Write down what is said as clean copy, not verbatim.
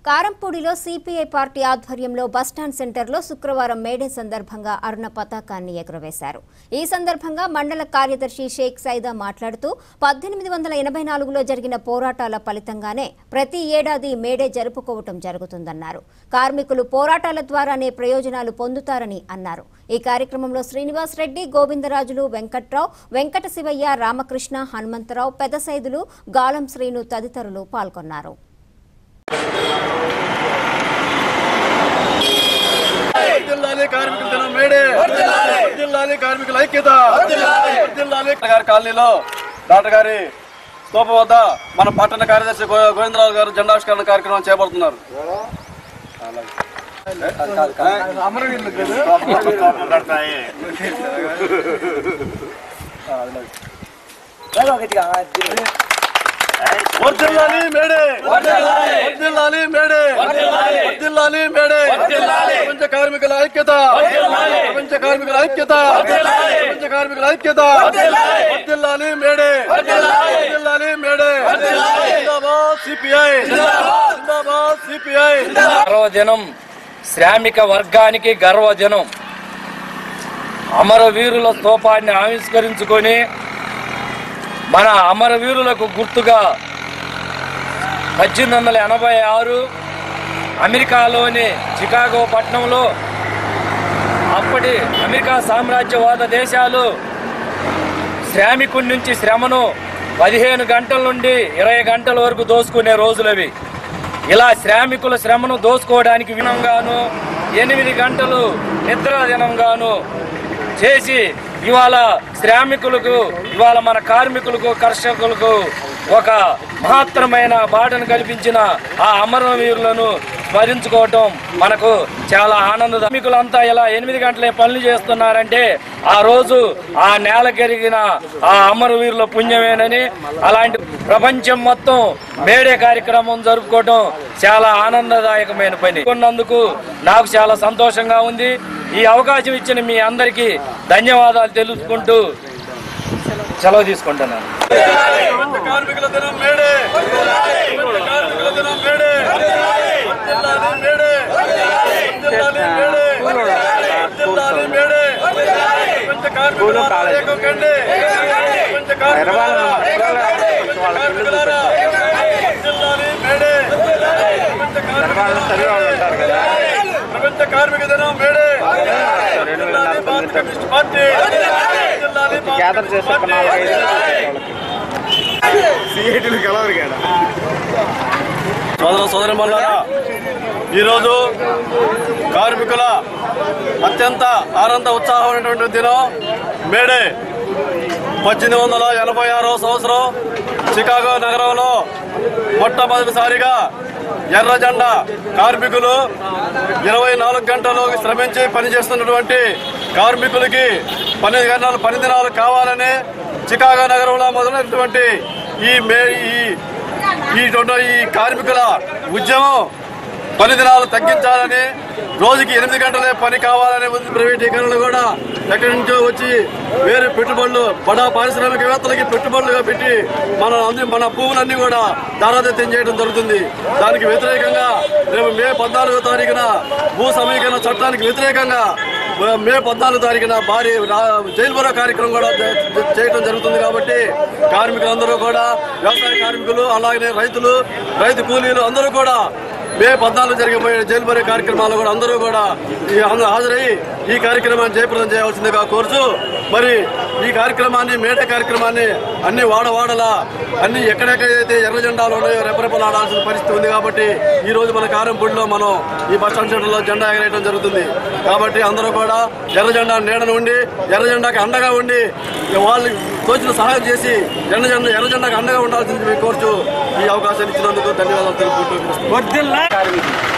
కారంపూడిలో CPI party ఆధ్వర్యంలో bus stand సెంటర్లో శుక్రవారం మేడే సందర్భంగా అరుణ పతాకాన్ని ఎగురవేశారు. ఈ సందర్భంగా మండల కార్యదర్శి షేక్ సైదా మాట్లాడుతూ 1884లో జరిగిన పోరాటాల ఫలితంగానే ప్రతి ఏడాది మేడే జరుపుకోవటం జరుగుతుందన్నారు. కార్మికులు పోరాటాల ద్వారానే ప్రయోజనాలు పొందుతారని అన్నారు. ఈ కార్యక్రమంలో శ్రీనివాస్ రెడ్డి, గోవిందరాజులు, వెంకట్రావు, వెంకట శివయ్య, రామకృష్ణ, హనుమంతరావు, పెద్ద సైదులు, గాలం శ్రీను తదితరులు పాల్గొన్నారు. కాలనీలో డాక్టర్ గారి స్తూప వద్ద మన పట్టణ కార్యదర్శి గోవిందరాజు గారు జెండావిష్కరణ కార్యక్రమం చేపడుతున్నారు. వర్ధిల్లాలి మేడే, వర్ధిల్లాలి మేడే, వర్ధిల్లాలి మేడే, ప్రపంచ కార్మికుల ఐక్యత, ప్రపంచ కార్మికుల ఐక్యత, ప్రపంచ కార్మికుల ఐక్యత, వర్ధిల్లాలి మేడే, వర్ధిల్లాలి మేడే, జిందాబాద్ సిపిఐ, జిందాబాద్ సిపిఐ. గర్వదినం, శ్రామిక వర్గానికి గర్వదినం. అమరవీరుల స్తూపాన్ని ఆవిష్కరించుకొని మన అమరవీరులకు గుర్తుగా 1886 అమెరికాలోని చికాగో పట్టణంలో అప్పటి అమెరికా సామ్రాజ్యవాద దేశాలు శ్రామికుడి నుంచి శ్రమను 15 గంటల నుండి 20 గంటల వరకు దోసుకునే రోజులవి. ఇలా శ్రామికుల శ్రమను దోసుకోవడానికి వినంగాను 8 గంటలు నిద్ర దినంగాను చేసి ఇవాళ శ్రామికులకు, ఇవాళ మన కార్మికులకు, కర్షకులకు ఒక మహత్తరమైన బాటను కల్పించిన ఆ అమరవీరులను స్మరించుకోవటం మనకు చాలా ఆనందం. కార్మికులంతా ఇలా 8 గంటలే పనులు చేస్తున్నారంటే ఆ రోజు ఆ నేల కరిగిన ఆ అమరవీరుల పుణ్యమేనని, అలాంటి ప్రపంచం మొత్తం మేడే కార్యక్రమం జరుపుకోవటం చాలా ఆనందదాయకమైన పని. కొన్నందుకు నాకు చాలా సంతోషంగా ఉంది. ఈ అవకాశం ఇచ్చిన మీ అందరికీ ధన్యవాదాలు తెలుసుకుంటూ సెలవు తీసుకుంటున్నాను. కార్మికుల దినం మేడే, కార్మికుల దినం మేడే, వర్ధిల్లాలి మేడే, వర్ధిల్లాలి మేడే, వర్ధిల్లాలి మేడే, ప్రపంచ కార్మికులారా ఏకం కండి, ప్రపంచ కార్మికులారా, కార్మికులారా వర్ధిల్లాలి మేడే, ప్రపంచ కార్మిక దినం మేడే, వర్ధిల్లాలి భారత కమ్యూనిస్ట్ పార్టీ, వర్ధిల్లాలి భారత కమ్యూనిస్ట్ సోదర సోదరిమణులారా, ఈరోజు కార్మికుల అత్యంత ఆనంద ఉత్సాహమైనటువంటి దినం మేడే. 1886వ సంవత్సరం చికాగో నగరంలో మొట్టమొదటిసారిగా ఎర్ర జెండా కార్మికులు 24 గంటలు శ్రమించి పనిచేస్తున్నటువంటి కార్మికులకి 10 దినాలు కావాలని చికాగో నగరంలో మొదలైనటువంటి ఈ కార్మికుల ఉద్యమం 10 దినాలు తగ్గించాలని, రోజుకి 8 గంటలే పని కావాలని, ప్రైవేటీకరణలు కూడా ఎక్కడి నుంచో వచ్చి వేరే పెట్టుబడులు బడా పారిశ్రామికవేత్తలకి పెట్టుబడులుగా పెట్టి మన భూములన్నీ కూడా దారాదత్యం చేయడం జరుగుతుంది. దానికి వ్యతిరేకంగా రేపు మే 14వ తారీఖున భూ సమీకరణ చట్టానికి వ్యతిరేకంగా మే 14వ తారీఖున భారీ జైలు బరో కార్యక్రమం కూడా చేయడం జరుగుతుంది. కాబట్టి కార్మికులందరూ కూడా, వ్యవసాయ కార్మికులు, అలాగే రైతు కూలీలు అందరూ కూడా మే 14 జరిగిపోయే జైలు బరో కార్యక్రమాలు కూడా అందరూ కూడా హాజరై ఈ కార్యక్రమాన్ని జయప్రదం చేయవలసిందిగా కోరుచు, మరి ఈ కార్యక్రమాన్ని, మేడే కార్యక్రమాన్ని అన్ని వాడవాడలా అన్ని ఎక్కడెక్కడైతే ఎర్ర జెండాలు ఉన్నాయో రెపరెపలాడాల్సిన పరిస్థితి ఉంది. కాబట్టి ఈ రోజు మన కారంపూడిలో మనం ఈ బస్టాండ్ సెంటర్లో జెండా ఎగరేయడం జరుగుతుంది. కాబట్టి అందరూ కూడా ఎర్ర జెండా నీడను ఉండి, ఎర్ర జెండాకి అండగా ఉండి, వాళ్ళు తోచిన సహాయం చేసి ఎర్ర జెండాకి అండగా ఉండాల్సింది మేము కోరుచు. ఈ అవకాశాన్ని ఇచ్చినందుకు ధన్యవాదాలు తెలుపుకుంటూ